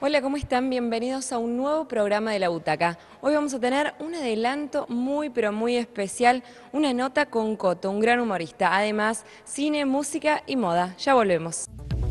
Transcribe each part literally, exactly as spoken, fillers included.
Hola, ¿cómo están? Bienvenidos a un nuevo programa de La Butaca. Hoy vamos a tener un adelanto muy pero muy especial, una nota con Coto, un gran humorista. Además, cine, música y moda. Ya volvemos.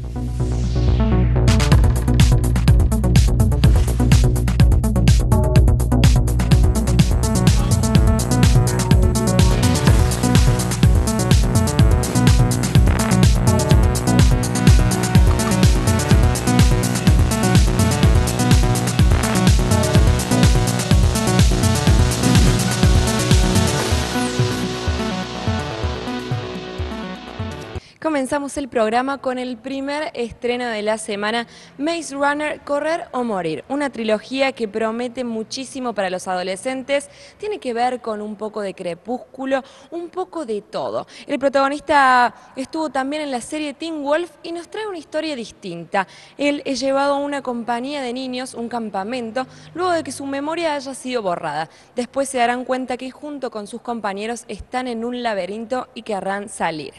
Comenzamos el programa con el primer estreno de la semana, Maze Runner, Correr o Morir, una trilogía que promete muchísimo para los adolescentes, tiene que ver con un poco de Crepúsculo, un poco de todo. El protagonista estuvo también en la serie Teen Wolf y nos trae una historia distinta. Él es llevado a una compañía de niños, un campamento, luego de que su memoria haya sido borrada. Después se darán cuenta que junto con sus compañeros están en un laberinto y querrán salir.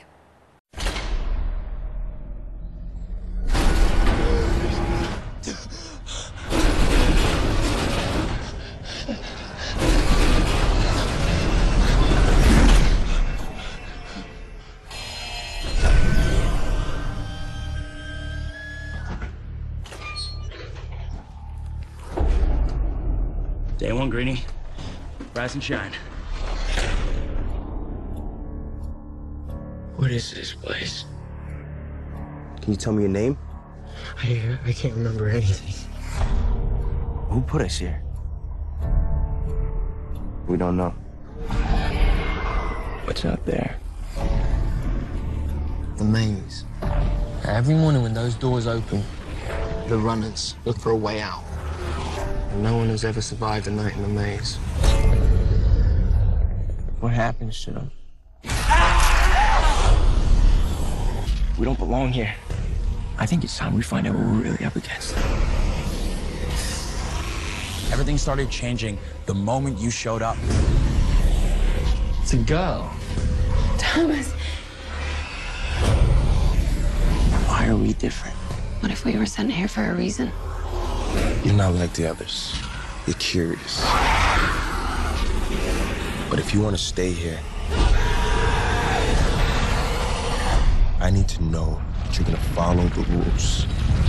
Day one, Greenie. Rise and shine. What is this place? Can you tell me your name? I, I can't remember anything. Who put us here? We don't know. What's out there? The maze. Every morning when those doors open, the runners look for a way out. And no one has ever survived a night in the maze. What happens to them? We don't belong here. I think it's time we find out what we're really up against. Everything started changing the moment you showed up. It's a girl. Thomas, Why are we different? what if we were sent here for a reason? You're not like the others. You're curious. But if you want to stay here, I need to know that you're gonna follow the rules.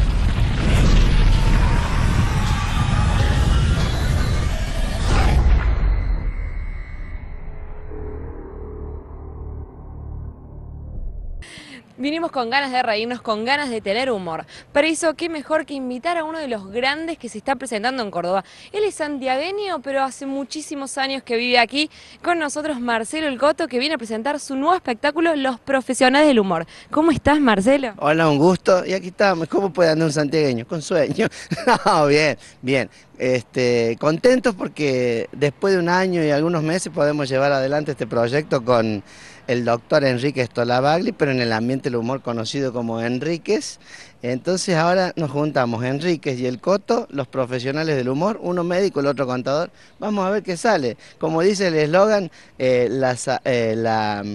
Vinimos con ganas de reírnos, con ganas de tener humor. Para eso, qué mejor que invitar a uno de los grandes que se está presentando en Córdoba. Él es santiagueño, pero hace muchísimos años que vive aquí. Con nosotros Marcelo El Coto, que viene a presentar su nuevo espectáculo, Los Profesionales del Humor. ¿Cómo estás, Marcelo? Hola, un gusto. Y aquí estamos. ¿Cómo puede andar un santiagueño? Con sueño. No, bien, bien. Este, contentos porque después de un año y algunos meses podemos llevar adelante este proyecto con el doctor Enrique Stolavagli, pero en el ambiente del humor conocido como Enríquez. Entonces ahora nos juntamos Enríquez y el Coto, los profesionales del humor, uno médico, el otro contador. Vamos a ver qué sale. Como dice el eslogan, eh, la, eh, la,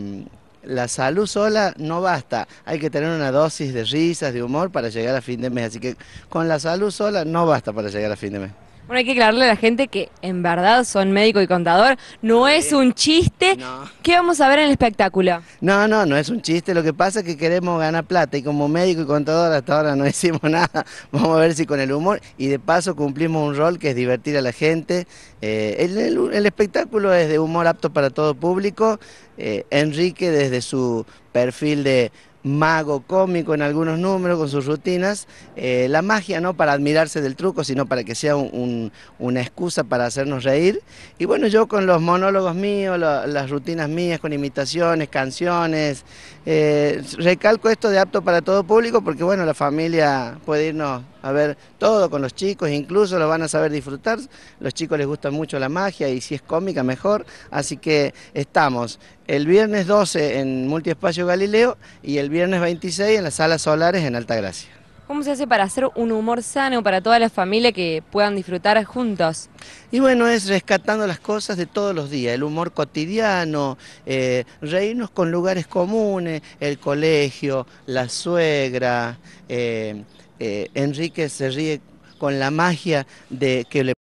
la salud sola no basta. Hay que tener una dosis de risas, de humor para llegar a fin de mes. Así que con la salud sola no basta para llegar a fin de mes. Bueno, hay que aclararle a la gente que en verdad son médico y contador, no es un chiste. No. ¿Qué vamos a ver en el espectáculo? No, no, no es un chiste, lo que pasa es que queremos ganar plata y como médico y contador hasta ahora no hicimos nada, vamos a ver si con el humor y de paso cumplimos un rol que es divertir a la gente. Eh, el, el- el espectáculo es de humor apto para todo público. Eh, Enrique desde su perfil de mago cómico en algunos números con sus rutinas, eh, la magia no para admirarse del truco, sino para que sea un- un- una excusa para hacernos reír. Y bueno, yo con los monólogos míos, lo- las rutinas mías, con imitaciones, canciones, eh, recalco esto de apto para todo público porque bueno, la familia puede irnos a ver todo con los chicos, incluso lo van a saber disfrutar. Los chicos les gusta mucho la magia y si es cómica mejor, así que estamos el viernes doce en Multiespacio Galileo y el viernes veintiséis en las Salas Solares en Altagracia. ¿Cómo se hace para hacer un humor sano para toda la familia que puedan disfrutar juntos? Y bueno, es rescatando las cosas de todos los días, el humor cotidiano, eh, reírnos con lugares comunes, el colegio, la suegra, eh, eh, Enrique se ríe con la magia de que le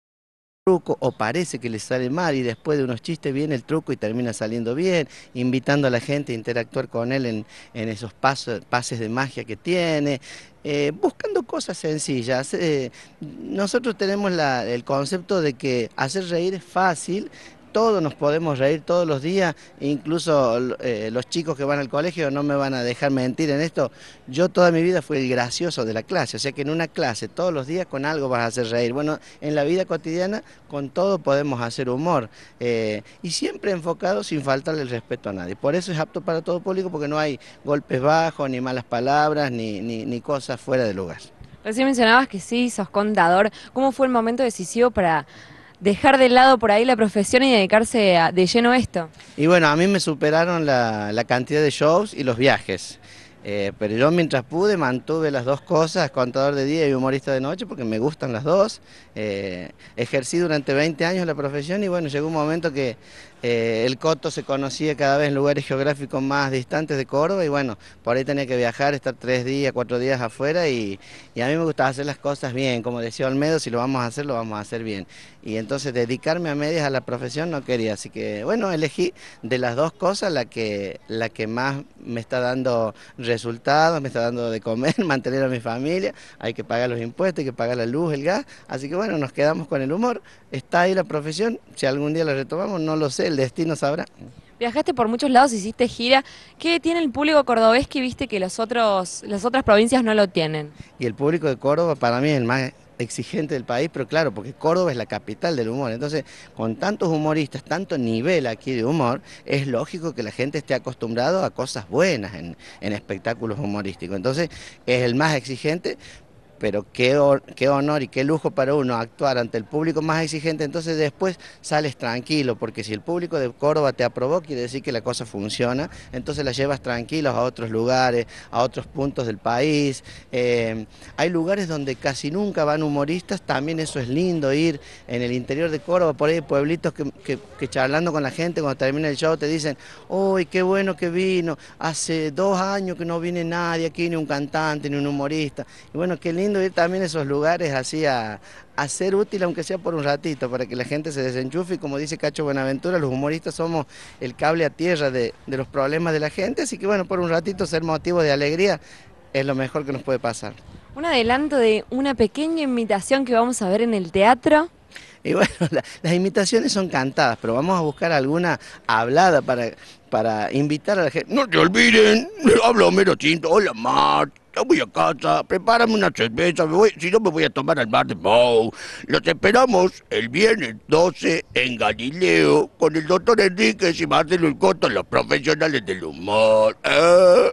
truco o parece que le sale mal y después de unos chistes viene el truco y termina saliendo bien, invitando a la gente a interactuar con él en, en esos pasos, pases de magia que tiene, eh, buscando cosas sencillas. Eh, nosotros tenemos la, el concepto de que hacer reír es fácil. Todos nos podemos reír todos los días, incluso eh, los chicos que van al colegio no me van a dejar mentir en esto. Yo toda mi vida fui el gracioso de la clase, o sea que en una clase todos los días con algo vas a hacer reír. Bueno, en la vida cotidiana con todo podemos hacer humor eh, y siempre enfocado sin faltarle el respeto a nadie. Por eso es apto para todo público porque no hay golpes bajos, ni malas palabras, ni, ni, ni cosas fuera de lugar. Recién mencionabas que sí, sos contador. ¿Cómo fue el momento decisivo para dejar de lado por ahí la profesión y dedicarse a, de lleno a esto? Y bueno, a mí me superaron la, la cantidad de shows y los viajes. Eh, pero yo mientras pude mantuve las dos cosas, contador de día y humorista de noche, porque me gustan las dos. Eh, ejercí durante veinte años la profesión y bueno, llegó un momento que eh, el coto se conocía cada vez en lugares geográficos más distantes de Córdoba y bueno, por ahí tenía que viajar, estar tres días, cuatro días afuera y, y a mí me gustaba hacer las cosas bien, como decía Olmedo, si lo vamos a hacer, lo vamos a hacer bien. Y entonces dedicarme a medias a la profesión no quería, así que bueno, elegí de las dos cosas la que, la que más me está dando resultados, me está dando de comer, mantener a mi familia, hay que pagar los impuestos, hay que pagar la luz, el gas, así que bueno, nos quedamos con el humor, está ahí la profesión, si algún día la retomamos, no lo sé, el destino sabrá. Viajaste por muchos lados, hiciste gira. ¿Qué tiene el público cordobés que viste que los otros, las otras provincias no lo tienen? Y el público de Córdoba para mí es el más exigente del país, pero claro, porque Córdoba es la capital del humor, entonces con tantos humoristas, tanto nivel aquí de humor, es lógico que la gente esté acostumbrado a cosas buenas en, en espectáculos humorísticos, entonces es el más exigente. Pero qué, qué honor y qué lujo para uno actuar ante el público más exigente, entonces después sales tranquilo, porque si el público de Córdoba te aprobó, quiere decir que la cosa funciona, entonces la llevas tranquilos a otros lugares, a otros puntos del país. Eh, hay lugares donde casi nunca van humoristas, también eso es lindo, ir en el interior de Córdoba, por ahí hay pueblitos que, que, que charlando con la gente, cuando termina el show te dicen, uy, qué bueno que vino, hace dos años que no viene nadie aquí, ni un cantante, ni un humorista, y bueno, qué lindo ir también a esos lugares así a, a ser útil, aunque sea por un ratito, para que la gente se desenchufe y como dice Cacho Buenaventura, los humoristas somos el cable a tierra de, de los problemas de la gente, así que bueno, por un ratito ser motivo de alegría es lo mejor que nos puede pasar. Un adelanto de una pequeña imitación que vamos a ver en el teatro. Y bueno, la, las imitaciones son cantadas, pero vamos a buscar alguna hablada para, para invitar a la gente. No te olviden, hablo Homero Chinto, hola Mar, ya voy a casa, prepárame una cerveza, me voy, si no me voy a tomar al bar de Moe. Los esperamos el viernes doce en Galileo con el doctor Enríquez y Marcelo El Coto, los profesionales del humor. Eh.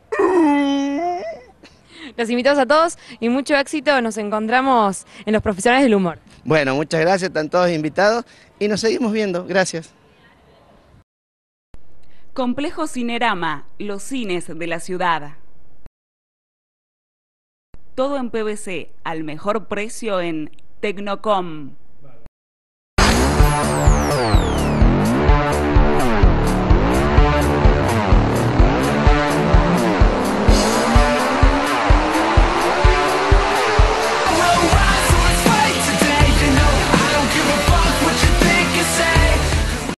Los invitamos a todos y mucho éxito, nos encontramos en Los Profesionales del Humor. Bueno, muchas gracias, están todos invitados y nos seguimos viendo, gracias. Complejo Cinerama, los cines de la ciudad. Todo en P V C, al mejor precio en Tecnocom.